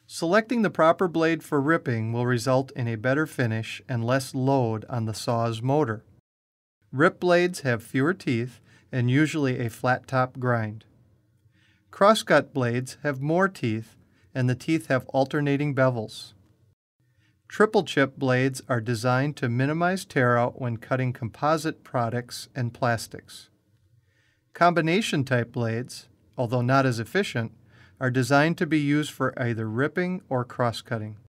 Selecting the proper blade for ripping will result in a better finish and less load on the saw's motor. Rip blades have fewer teeth and usually a flat top grind. Crosscut blades have more teeth and the teeth have alternating bevels. Triple chip blades are designed to minimize tear out when cutting composite products and plastics. Combination type blades, although not as efficient, are designed to be used for either ripping or cross-cutting.